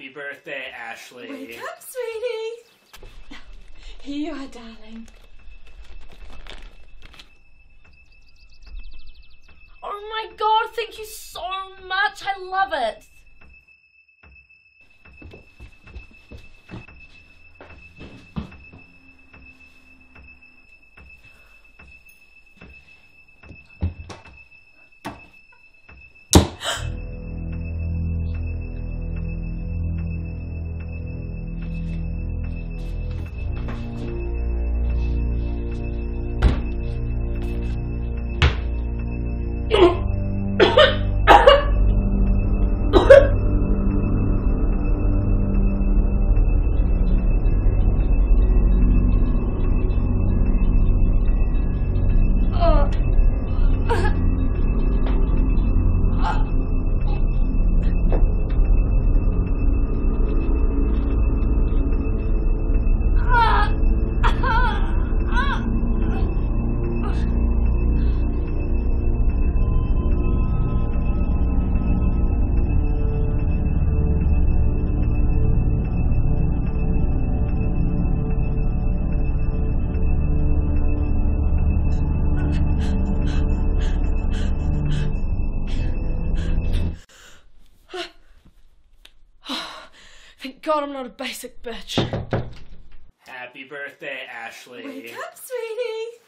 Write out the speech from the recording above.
Happy birthday, Ashley. Wake up, sweetie. Here you are, darling. Oh my god, thank you so much. I love it. Thank God I'm not a basic bitch. Happy birthday, Ashley. Wake up, sweetie.